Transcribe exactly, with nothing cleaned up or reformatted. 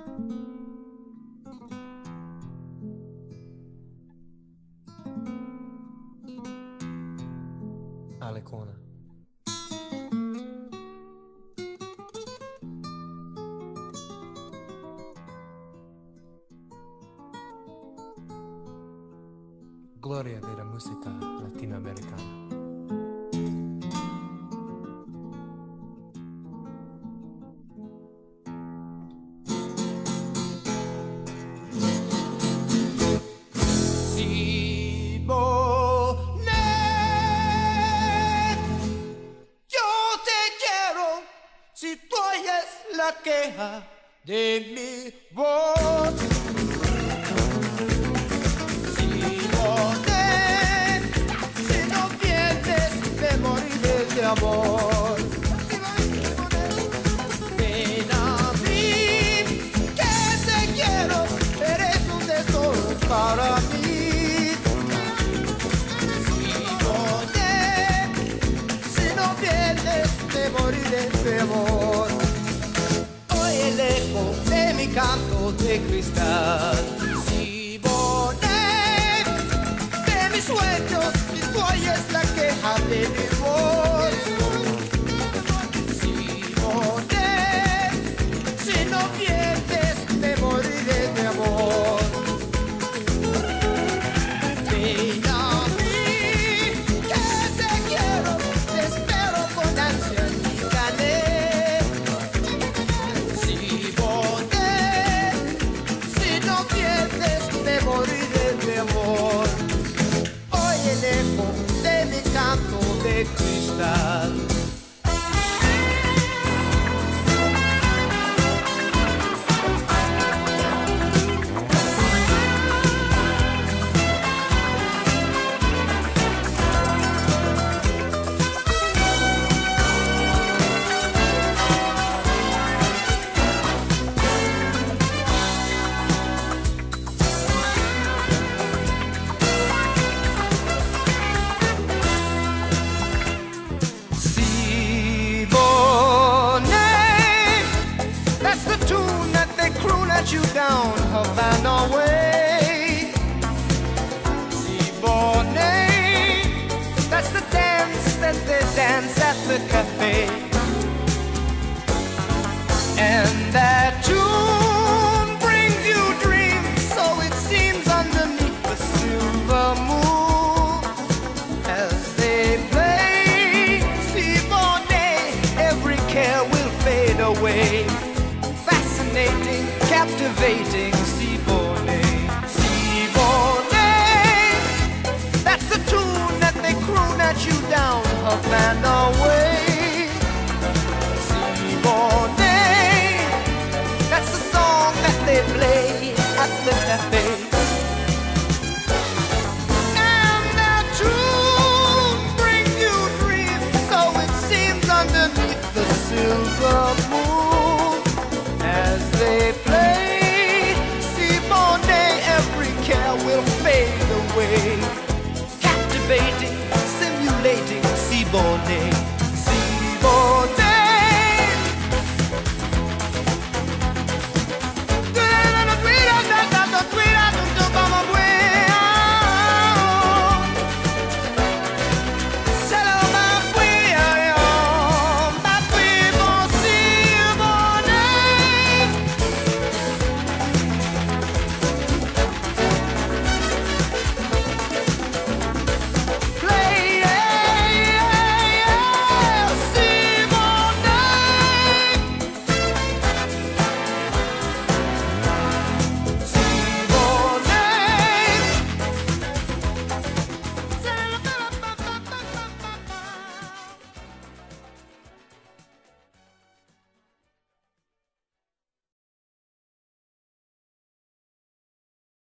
Alecona. Gloria de la música latinoamericana. Queja de mi voz. Siboney, si no vienes me moriré de amor. Ven a mí, que te quiero, eres un tesoro para mí. Siboney, si no vienes me moriré de amor. El eco de mi canto de cristal. Siboney, de mis sueños, y tú oyes la queja de mi voz. Siboney, si no vienes me moriré de amor. Ven a mí, que te quiero, te espero con ansia en mi canela. Moriré de amor. Oye el eco de mi canto de cristal. You down Havana way. Siboney, that's the dance that they dance at the cafe. And that tune brings you dreams, so it seems underneath the silver moon. As they play Siboney, every care will fade away. Fascinating, captivating Siboney. Siboney, that's the tune that they croon at you down Havana